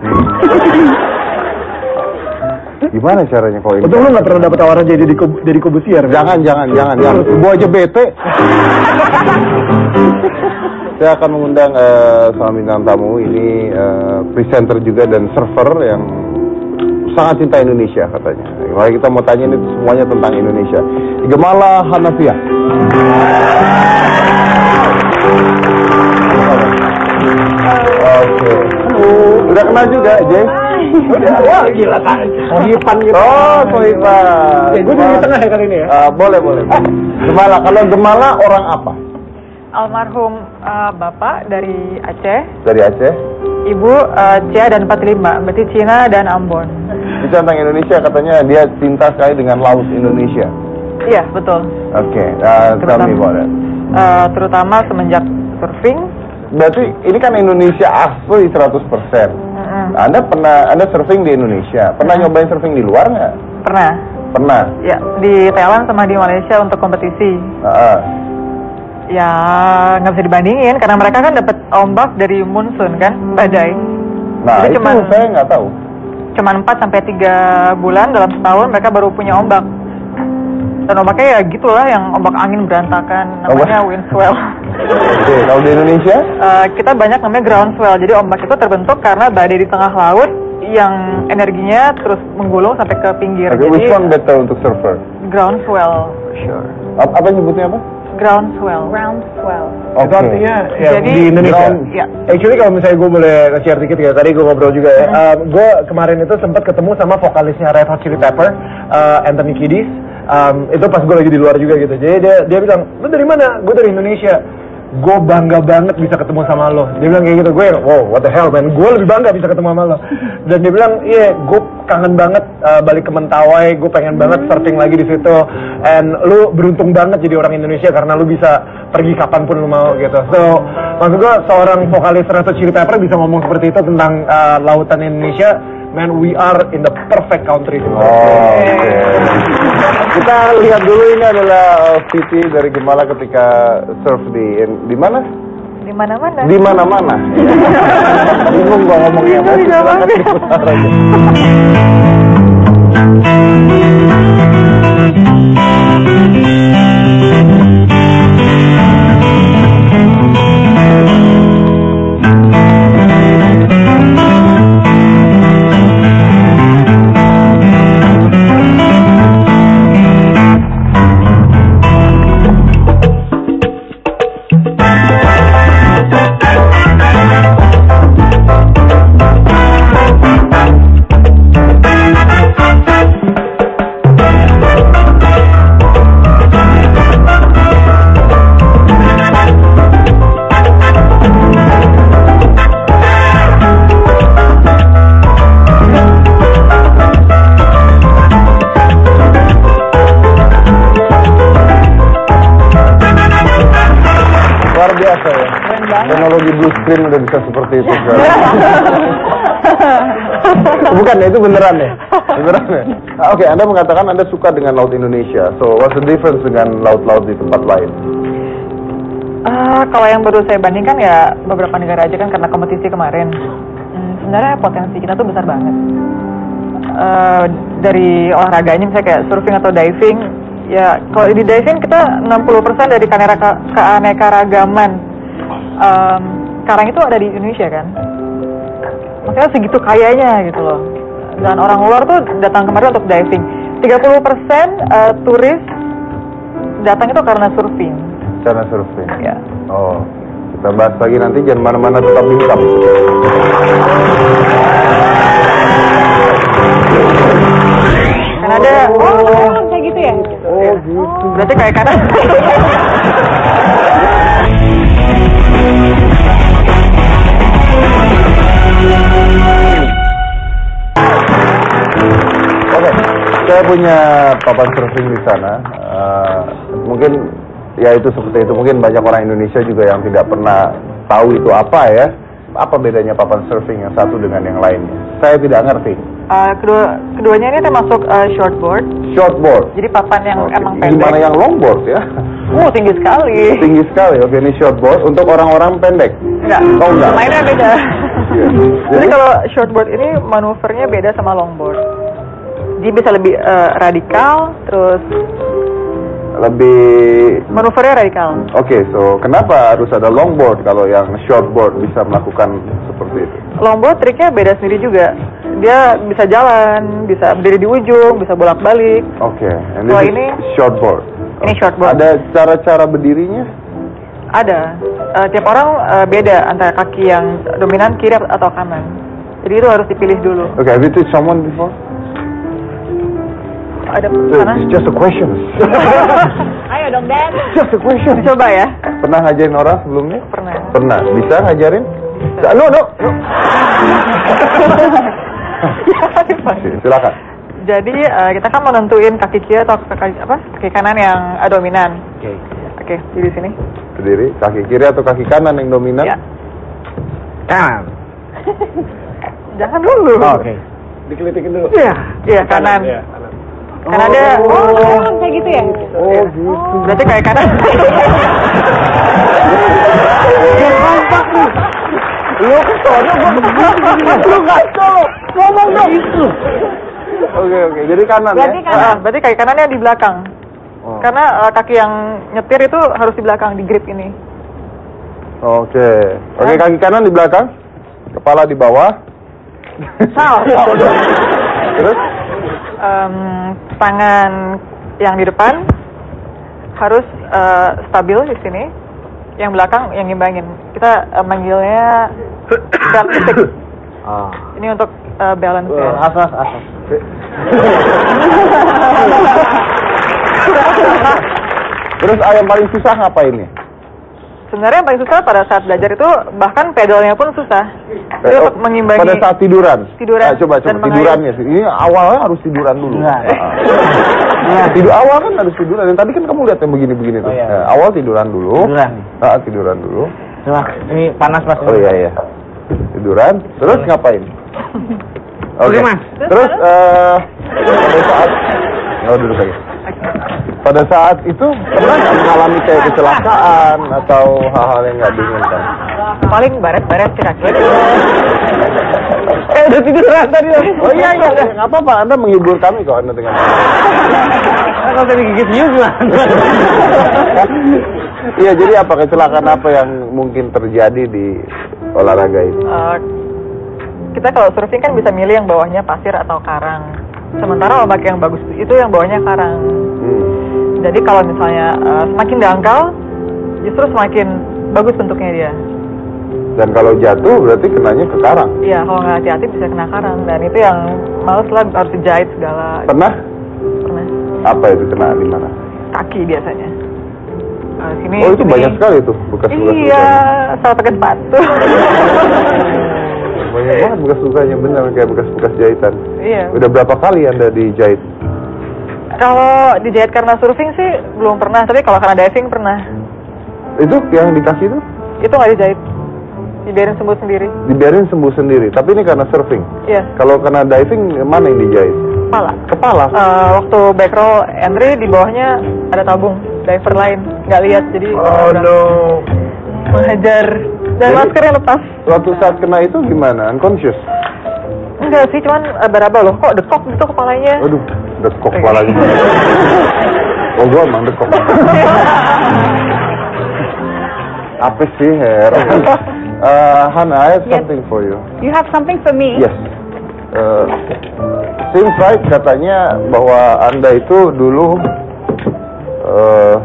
Gimana caranya kalau ini? Untung lu nggak pernah dapat tawaran jadi di Kob- jadi Kobusier. Jangan, jangan, jangan, jangan. Gua aja bete. Saya akan mengundang uh, sama bintang tamu ini uh, presenter juga dan server yang sangat cinta Indonesia katanya. Mari kita mau tanya ini semuanya tentang Indonesia. Gemala Hanafiah. Oke. Udah kenal juga, Jay? Udah, wah gila kan. Sohipan gitu. Oh, Sohipan. Ya, gue di tengah ya kali ini ya. Uh, boleh, boleh. Gemala, kalau Gemala orang apa? Almarhum uh, bapak dari Aceh, Dari Aceh. ibu uh, Cia dan empat puluh lima, berarti Cina dan Ambon. Bicara tentang Indonesia, katanya dia cinta sekali dengan laut Indonesia. Iya, betul. Oke, uh, tell me about it. Uh, terutama semenjak surfing. Berarti ini kan Indonesia asli seratus persen. Mm-mm. Anda pernah, Anda surfing di Indonesia. Pernah nyobain surfing di luar nggak? Pernah. Pernah. Ya, di Thailand sama di Malaysia untuk kompetisi. Ah, Ya, nggak bisa dibandingin karena mereka kan dapat ombak dari monsoon kan, badai. nah, Jadi itu cuman- saya nggak tahu. Cuman empat sampai tiga bulan dalam setahun mereka baru punya ombak. Dan ombaknya ya gitulah yang ombak angin berantakan, namanya Ombak. windswell. Oke, kalau di Indonesia? Eh, kita banyak namanya groundswell. Jadi ombak itu terbentuk karena badai di tengah laut yang energinya terus menggulung sampai ke pinggir. Oke, which Jadi one better untuk surfer? groundswell, sure. Apa, apa nyebutnya apa? Groundswell. Groundswell. Oke. Itu artinya ya, Jadi, di Indonesia. ground- Ya. Actually kalau misalnya gue boleh nge-share dikit ya, tadi gue ngobrol juga ya. Um, gue kemarin itu sempat ketemu sama vokalisnya Red Hot Chili Pepper, uh, Anthony Kiedis. Um, itu pas gue lagi di luar juga gitu. Jadi dia dia bilang, lu dari mana? Gue dari Indonesia. Gue bangga banget bisa ketemu sama lo. Dia bilang kayak gitu. Gue, wow, what the hell man. Gue lebih bangga bisa ketemu sama lo. Dan dia bilang, iya, gue kangen banget uh, balik ke Mentawai. Gue pengen banget surfing lagi di situ. And lu beruntung banget jadi orang Indonesia karena lu bisa pergi kapanpun lu mau gitu. So, maksud gue seorang vokalis Red Hot Chili Pepper bisa ngomong seperti itu tentang uh, lautan Indonesia. Man, we are in the perfect country. Oh, oke. Kita lihat dulu, ini adalah uh, V T dari Gemala ketika surf di di mana? Di mana-mana. Di mana-mana. Bingung gua ngomongnya apa. Silakan diputar aja. Luar biasa ya. Teknologi blue screen udah bisa seperti itu sekarang. Bukan ya, itu beneran ya? Beneran ya? Ah, Oke, Anda mengatakan Anda suka dengan laut Indonesia. So, what's the difference dengan laut-laut di tempat lain? Ah, kalau yang baru saya bandingkan ya beberapa negara aja kan karena kompetisi kemarin. Hmm, sebenarnya potensi kita tuh besar banget. Eh, dari olahraganya misalnya kayak surfing atau diving, ya kalau di diving kita enam puluh persen dari keaneka- keanekaragaman um, karang itu ada di Indonesia kan. Maksudnya segitu kayanya gitu loh. Dan orang luar tuh datang kemari untuk diving. tiga puluh persen uh, turis datang itu karena surfing. Cara surfing. Ya. Oh, kita bahas lagi nanti, jangan mana-mana, tetap bincang. Kan ada, Oh, kayak gitu ya? Oh, gitu. berarti kayak kanan. Oke, saya punya papan surfing di sana. Uh, mungkin ya itu seperti itu. Mungkin banyak orang Indonesia juga yang tidak pernah tahu itu apa ya. Apa bedanya papan surfing yang satu dengan yang lainnya? Saya tidak ngerti. Uh, kedua keduanya ini termasuk uh, shortboard. Shortboard. Jadi papan yang okay. emang pendek. Gimana yang longboard ya? Uh, tinggi sekali. Tinggi sekali. Oke, ini shortboard untuk orang-orang pendek. Enggak. Oh enggak. Mainnya beda. Yeah. Jadi kalau shortboard ini manuvernya beda sama longboard. Dia bisa lebih uh, radikal, terus lebih manuvernya radikal. Oke, okay, so kenapa harus ada longboard kalau yang shortboard bisa melakukan seperti itu? Longboard triknya beda sendiri juga. Dia bisa jalan, bisa berdiri di ujung, bisa bolak-balik. Oke, okay. Kalau ini shortboard. Ini shortboard. Ada cara-cara berdirinya? Ada. Uh, tiap orang uh, beda antara kaki yang dominan kiri atau kanan. Jadi itu harus dipilih dulu. Oke, okay, have you teach someone before? Ada sana? It's just a question. Ayo dong, Dan. Just a question. Coba ya. Pernah ngajarin orang sebelumnya? Pernah. Pernah. Bisa ngajarin? Bisa. No, no. no. Silakan. Jadi uh, kita kan menentuin kaki kiri atau kaki apa? Kaki kanan yang uh, dominan. Oke. Okay. Oke, okay, di sini. Berdiri. Kaki kiri atau kaki kanan yang dominan? Ya. Kanan. Jangan dulu. Oh, oke. Okay. Dikelitikin dulu. Iya, iya kanan. Iya, kanan. Karena ada Oh, oh, kayak gitu ya? Oh, gitu. berarti kayak kanan. Lu kesana gua lu ngaco. Ngomong dong. Oke, oke. Jadi kanan Berarti ya. kanan. Berarti kaki kanannya di belakang. Oh. Karena uh, kaki yang nyetir itu harus di belakang, di grip ini. Oke. Oke, kaki kanan di belakang. Kepala di bawah. Salah. Terus Um, tangan yang di depan harus uh, stabil di sini, yang belakang yang ngimbangin. Kita uh, manggilnya balance stick. Ah. Ini untuk uh, balance ya. Uh, asas, asas. Terus ah, yang paling susah ngapainnya? Sebenarnya yang paling susah pada saat belajar itu bahkan pedalnya pun susah. Jadi Eh, untuk mengimbangi pada saat tiduran. Tiduran. Nah, coba coba Dan tidurannya sih. Ini awalnya harus tiduran dulu. Nah. Nah, tidur awal kan harus tiduran. Yang tadi kan kamu lihat yang begini-begini tuh. Oh, iya. Nah, awal tiduran dulu. Tiduran. Nah, tiduran dulu. Coba, ini panas Mas. Oh iya iya. Tiduran. Terus ngapain? Oke, Mas. Terus eh pada saat oh duduk lagi. Pada saat itu pernah nggak mengalami kayak kecelakaan atau hal-hal yang nggak diinginkan? paling baret-baret kira-kira. Eh udah tiduran tadi. Oh iya iya, nggak apa-apa. Anda menghibur kami kok Anda dengan. Kalau tadi gigit hiu gimana? Iya, jadi apa kecelakaan apa yang mungkin terjadi di olahraga ini? Uh, kita kalau surfing kan bisa milih yang bawahnya pasir atau karang. Sementara ombak yang bagus itu yang bawahnya karang. Hmm. Jadi kalau misalnya uh, semakin dangkal, justru semakin bagus bentuknya dia. Dan kalau jatuh berarti kenanya ke karang. Iya, kalau nggak hati-hati bisa kena karang. Dan itu yang males lah, harus dijahit segala. Pernah? Pernah. Apa itu kena di mana? Kaki biasanya. Uh, sini, Oh itu sini. banyak sekali tuh bekas-bekas. Iya, salah pakai sepatu. Banyak banget bekas lukanya, benar kayak bekas-bekas jahitan. Iya. Udah berapa kali Anda dijahit? Kalau dijahit karena surfing sih belum pernah, tapi kalau karena diving pernah. Itu yang di kaki itu Itu nggak dijahit, dibiarin sembuh sendiri. dibiarin sembuh sendiri. Tapi ini karena surfing. Iya. Kalau kena diving mana yang dijahit? Kepala. Kepala. Uh, waktu back roll entry di bawahnya ada tabung diver lain, nggak lihat jadi Oh no. menghajar dan Jadi- maskernya lepas. Waktu saat kena itu gimana? Unconscious? Enggak sih, cuman aba-aba loh, kok dekok gitu kepalanya. Aduh, dekok kepalanya. Oh gua emang dekok. Apa sih heran? Uh, Hana, I have Yes. something for you. You have something for me? Yes. Uh, seems right katanya bahwa Anda itu dulu uh,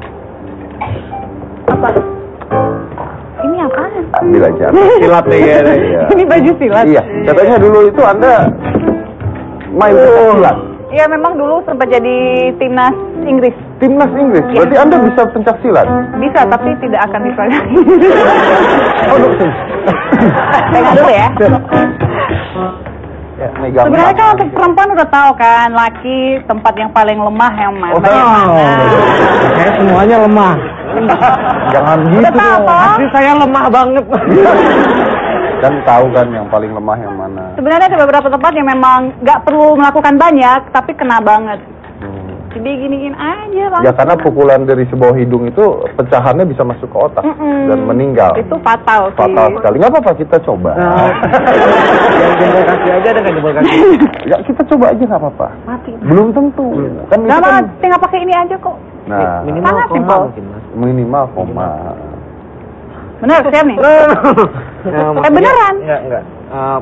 Apa? Ini apaan? bila jatuh. Silat nih kayaknya. Iya. Ini baju silat? Iya, katanya dulu itu Anda main pencak silat. Iya, memang dulu sempat jadi timnas Inggris. Timnas Inggris. Iya. Berarti Anda bisa pencak silat. Bisa, tapi tidak akan dipelajari. Oh, dok. Pegang dulu ya. Ya, megang. Sebenarnya kan untuk perempuan udah tahu kan, laki tempat yang paling lemah yang mana. Oh, kayak semuanya lemah. Jangan gitu Udah tahu dong. toh? Pasti saya lemah banget. Kan tahu kan yang paling lemah yang mana. Sebenarnya ada beberapa tempat yang memang nggak perlu melakukan banyak, tapi kena banget. Hmm. Jadi giniin aja langsung. Ya karena pukulan dari sebuah hidung itu pecahannya bisa masuk ke otak Mm-mm. dan meninggal. Itu fatal sih. Fatal sekali. Nggak apa-apa kita coba. Yang jempol kaki aja ada nggak jempol kaki? Ya kita coba aja nggak apa-apa. Mati. Belum tentu. Kan itu Gak kan. apa, tinggal pakai ini aja kok. Nah, Minimal Sangat koma simpel. mungkin mas. minimal koma. Bener, siap nih. Ya, maksudnya- beneran? Enggak, enggak. Eh,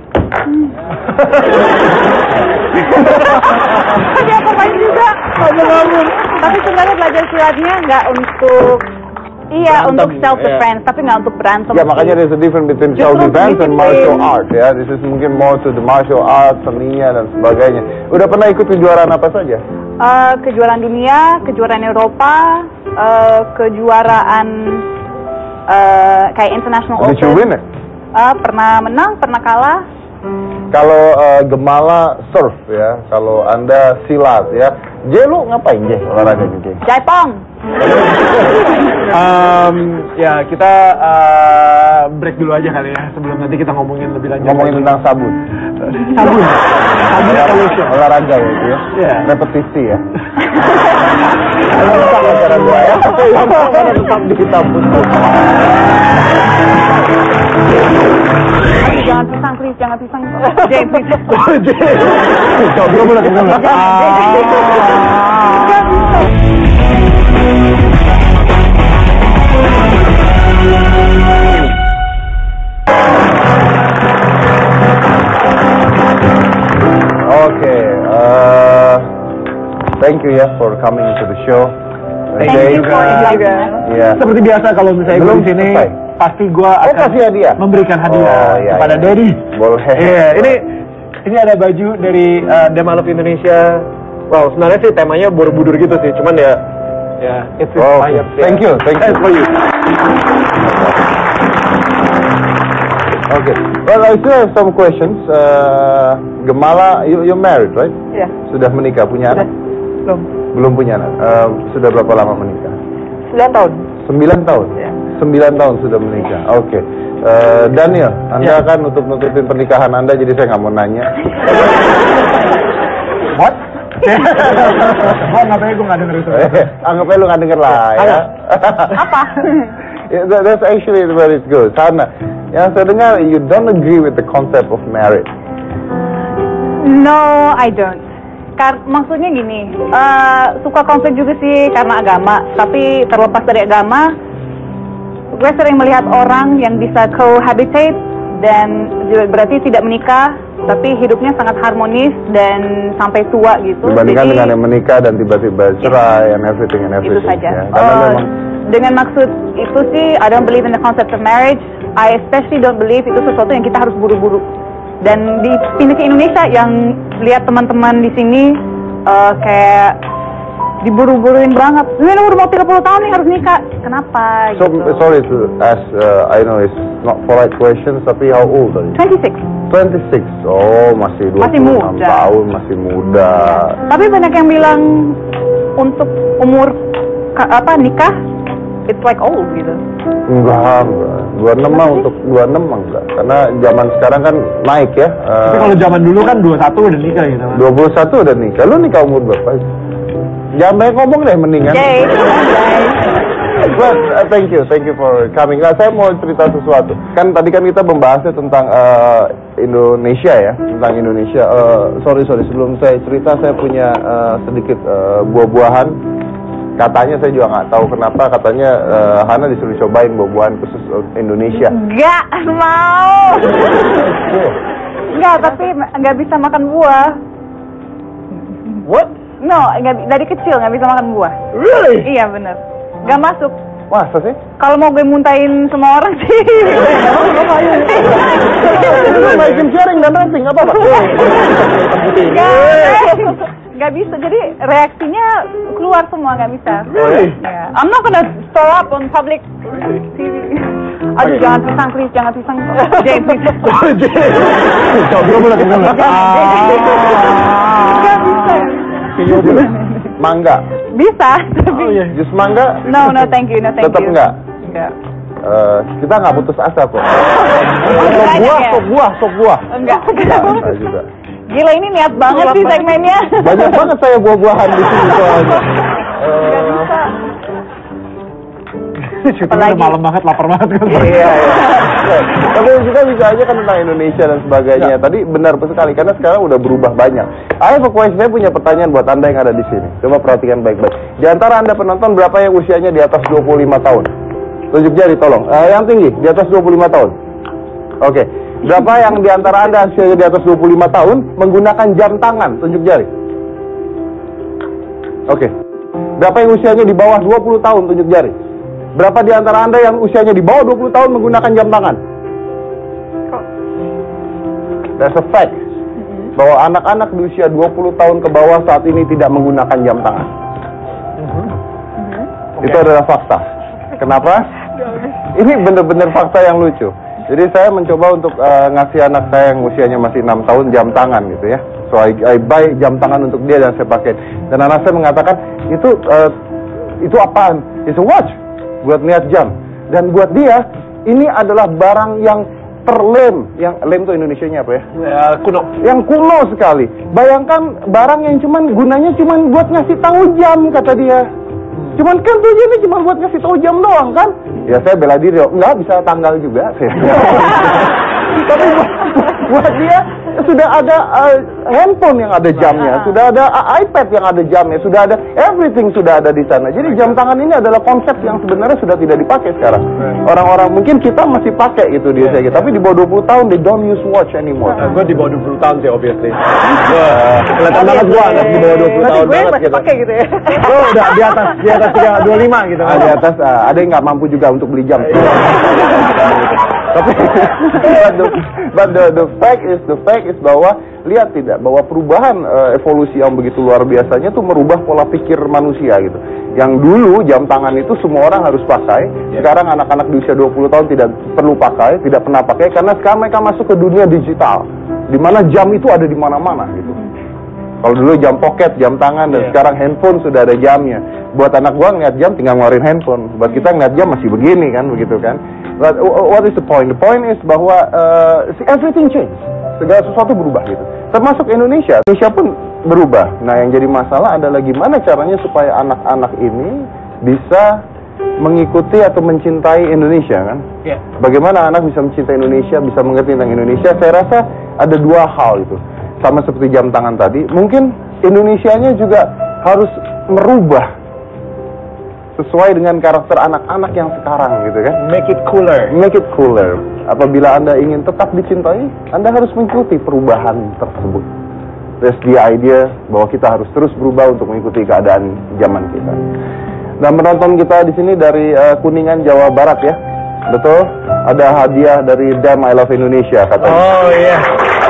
Dia pemain juga. Tapi sebenarnya belajar silatnya nggak untuk Iya, Berantem, untuk self defense, tapi nggak untuk berantem. Ya makanya there's a difference between Justru self defense and martial disiplin. art ya. This is mungkin more to the martial art, seninya dan sebagainya. Udah pernah ikut kejuaraan apa saja? Eh, kejuaraan dunia, kejuaraan Eropa, eh, kejuaraan eh, kayak international Did you open. win it? Eh, pernah menang, pernah kalah. Kalau eh, Gemala surf ya, kalau Anda silat ya. J lu ngapain J olahraganya J? Jaipong. um, ya kita uh, break dulu aja kali ya sebelum nanti kita ngomongin lebih lanjut. Ngomongin tentang sabun. sabun. Sabun Ya, solution. olahraga ya itu ya. Iya. Repetisi ya. Rusak acara gua ya. Tapi yang karena tetap dihitapun. Aduh, jangan pisang, please, jangan pisang. Jay, please. Coba boleh kita boleh. Okay, uh, thank you ya for coming to the show. Thank Jay. you for inviting us. Iya. Seperti biasa kalau misalnya gue Belum di sini selesai. pasti gue Oh, akan kasih hadiah. memberikan hadiah Oh, iya, kepada iya. Daddy. Boleh. Iya, ini ini ada baju dari uh, Demalop Indonesia. Wow, sebenarnya sih temanya Borobudur gitu sih, cuman ya ya it's Oh, inspired. thank you, thank you. Thanks for you. Okay. Well, I still have some questions. Uh, Gemala, you you married, right? Iya. Sudah menikah, punya anak? Belum. Belum punya anak. Uh, sudah berapa lama menikah? sembilan tahun. Sembilan tahun. Iya. Sembilan tahun sudah menikah. Oke. Uh, Daniel, Anda Ya. kan nutup nutupin pernikahan Anda, jadi saya nggak mau nanya. What? Wah, ngapain gue nggak denger itu? Anggap aja lu nggak denger lah ya. Apa? Yeah, that- that's actually where it goes. Karena yang saya dengar, you don't agree with the concept of marriage. No, I don't. Kar maksudnya gini, eh, suka konflik juga sih karena agama. Tapi terlepas dari agama, gue sering melihat orang yang bisa cohabitate dan berarti tidak menikah, tapi hidupnya sangat harmonis dan sampai tua gitu. Dibandingkan Jadi, dengan yang menikah dan tiba-tiba cerai and everything and itu everything. saja. Ya. Karena Eh, memang dengan maksud itu sih, I don't believe in the concept of marriage. I especially don't believe itu sesuatu yang kita harus buru-buru. Dan di pindah ke Indonesia yang lihat teman-teman di sini eh, kayak diburu-buruin banget. Ini udah mau tiga puluh tahun nih harus nikah. Kenapa? So, gitu. sorry to ask, uh, I know it's not polite questions, tapi how old are you? twenty-six. twenty-six. Oh, masih dua Masih puluh enam muda. tahun, masih muda. Tapi banyak yang bilang untuk umur ka- apa nikah, it's like old gitu. Enggak, enggak. dua puluh enam mah untuk dua puluh enam mah enggak. Karena zaman sekarang kan naik ya. Tapi Uh, kalau zaman dulu kan dua puluh satu udah nikah gitu. Mas. dua puluh satu udah nikah. Lu nikah umur berapa? Jangan banyak ngomong deh mendingan. Jay, But, uh, thank you, thank you for coming. Nah, saya mau cerita sesuatu. Kan tadi kan kita membahasnya tentang uh, Indonesia ya, tentang Indonesia. Uh, sorry sorry, sebelum saya cerita saya punya uh, sedikit uh, buah-buahan. Katanya saya juga nggak tahu kenapa. Katanya uh, Hana disuruh cobain buah-buahan khusus Indonesia. Nggak mau. Nggak, tapi nggak bisa makan buah. What? No, nggak, bi- dari kecil nggak bisa makan buah. Really? Iya bener. Nggak masuk. Masa sih? Kalau mau gue muntahin semua orang sih. Bikin sharing dan rating apa pak? Nggak, nggak bisa. Jadi reaksinya keluar semua nggak bisa. Really? Yeah. I'm not gonna store up on public T V. Aduh, jangan pisang, please, jangan pisang. Jay, please. Oh, Jay. Coba boleh kita. Enggak bisa. Mangga. Bisa, tapi. Oh, iya. Jus mangga? No, no, thank you, no, thank Tetap you. enggak? Enggak. Eh, kita nggak putus asa kok. Sok buah, sok buah, sok buah. Enggak. Saya juga. Gila, ini niat banget sih segmennya. Banyak banget saya buah-buahan di sini soalnya. Enggak bisa. Syutingnya udah malam banget, lapar banget kan. Iya, iya. Tapi juga bisa aja kan tentang Indonesia dan sebagainya. Tadi benar sekali karena sekarang udah berubah banyak. Ayo pokoknya saya punya pertanyaan buat Anda yang ada di sini. Coba perhatikan baik-baik. Di antara Anda penonton berapa yang usianya di atas dua puluh lima tahun? Tunjuk jari tolong. Uh, yang tinggi di atas dua puluh lima tahun. Oke. Okay. Berapa yang di antara Anda usianya di atas dua puluh lima tahun menggunakan jam tangan? Tunjuk jari. Oke. Okay. Berapa yang usianya di bawah dua puluh tahun? Tunjuk jari. Berapa di antara Anda yang usianya di bawah dua puluh tahun menggunakan jam tangan? That's a fact. Bahwa anak-anak di usia dua puluh tahun ke bawah saat ini tidak menggunakan jam tangan. Okay. Itu adalah fakta. Kenapa? Ini benar-benar fakta yang lucu. Jadi saya mencoba untuk uh, ngasih anak saya yang usianya masih enam tahun jam tangan gitu ya. So I, I buy jam tangan untuk dia dan saya pakai. Dan anak saya mengatakan, itu uh, itu apaan? It's a watch. Buat lihat jam. Dan buat dia, ini adalah barang yang terlem. Yang lem itu Indonesianya apa ya? Ya, kuno. Yang kuno sekali. Bayangkan barang yang cuman gunanya cuman buat ngasih tahu jam, kata dia. Cuman kan tujuannya cuma buat ngasih tahu jam doang kan? Ya saya bela diri, enggak bisa tanggal juga. Tapi buat dia sudah ada uh, handphone yang ada jamnya, sudah ada uh, iPad yang ada jamnya, sudah ada everything sudah ada di sana. Jadi jam tangan ini adalah konsep yang sebenarnya sudah tidak dipakai sekarang. Orang-orang mungkin kita masih pakai itu di usia kita, tapi di bawah dua puluh tahun they don't use watch anymore. Nah, gue di bawah dua puluh tahun sih obviously. Gue kelihatan banget gue anak di bawah dua puluh tahun banget gitu. Pakai gitu ya. Oh, udah di atas di atas tiga dua puluh lima gitu. Ah, di atas uh, ada yang nggak mampu juga untuk beli jam. Tapi but, the, but the, the fact is the fact is bahwa lihat tidak bahwa perubahan uh, evolusi yang begitu luar biasanya tuh merubah pola pikir manusia gitu. Yang dulu jam tangan itu semua orang harus pakai, sekarang anak-anak di usia dua puluh tahun tidak perlu pakai, tidak pernah pakai karena sekarang mereka masuk ke dunia digital di mana jam itu ada di mana-mana gitu. Kalau dulu jam pocket, jam tangan, dan yeah. sekarang handphone sudah ada jamnya. Buat anak gua ngeliat jam tinggal ngeluarin handphone. Buat kita ngeliat jam masih begini kan, begitu kan. But what is the point? The point is bahwa uh, everything change. Segala sesuatu berubah gitu. Termasuk Indonesia. Indonesia pun berubah. Nah yang jadi masalah adalah gimana caranya supaya anak-anak ini bisa mengikuti atau mencintai Indonesia kan. Yeah. Bagaimana anak bisa mencintai Indonesia, bisa mengerti tentang Indonesia. Saya rasa ada dua hal itu. Sama seperti jam tangan tadi, mungkin Indonesianya juga harus merubah sesuai dengan karakter anak-anak yang sekarang gitu kan. Make it cooler. Make it cooler. Apabila Anda ingin tetap dicintai, Anda harus mengikuti perubahan tersebut. That's the idea bahwa kita harus terus berubah untuk mengikuti keadaan zaman kita. Dan penonton kita di sini dari uh, Kuningan, Jawa Barat ya. Betul? Ada hadiah dari Damn I Love Indonesia katanya. Oh iya. Yeah.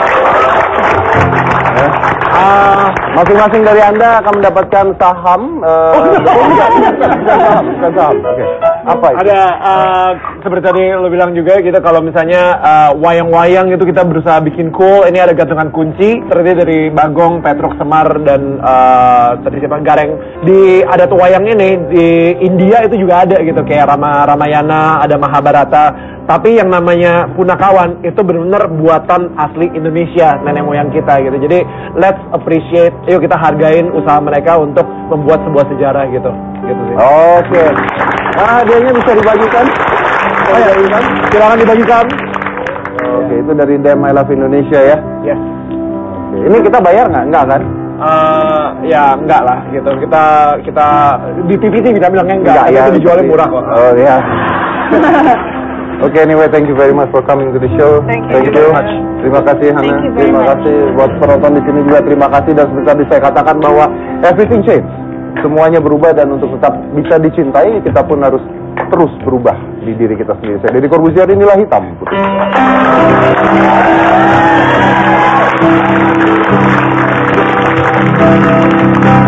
Uh, masing-masing dari Anda akan mendapatkan saham. Uh, oh, bukan, bukan, bukan saham, bukan saham. Oke. Okay. Apa itu? Ada uh, seperti tadi lo bilang juga kita kalau misalnya uh, wayang-wayang itu kita berusaha bikin cool. Ini ada gantungan kunci terdiri dari Bagong, Petruk, Semar dan uh, tadi siapa Gareng. Di adat wayang ini di India itu juga ada gitu kayak Rama Ramayana, ada Mahabharata. Tapi yang namanya Punakawan itu benar-benar buatan asli Indonesia, nenek moyang kita gitu. Jadi let's appreciate, yuk kita hargain usaha mereka untuk membuat sebuah sejarah gitu. Gitu sih. Oke. Okay. Nah, hadiahnya bisa dibagikan. Oh, ya, silakan dibagikan. Oke, okay, itu dari Damn I Love Indonesia ya. Yes. Okay. Ini kita bayar nggak? Nggak kan? Uh, ya enggak lah gitu. Kita kita di T V T kita bilangnya enggak, enggak tapi ya, itu dijualnya murah kok. Oh iya. Oke, okay, anyway, thank you very much for coming to the show. Thank you. Thank you very much. Terima kasih Hana. Thank you very Terima much. kasih buat penonton di sini juga. Terima kasih dan seperti tadi saya katakan bahwa everything change. Semuanya berubah dan untuk tetap bisa dicintai kita pun harus terus berubah di diri kita sendiri. Saya Deddy Corbuzier, inilah Hitam Putih.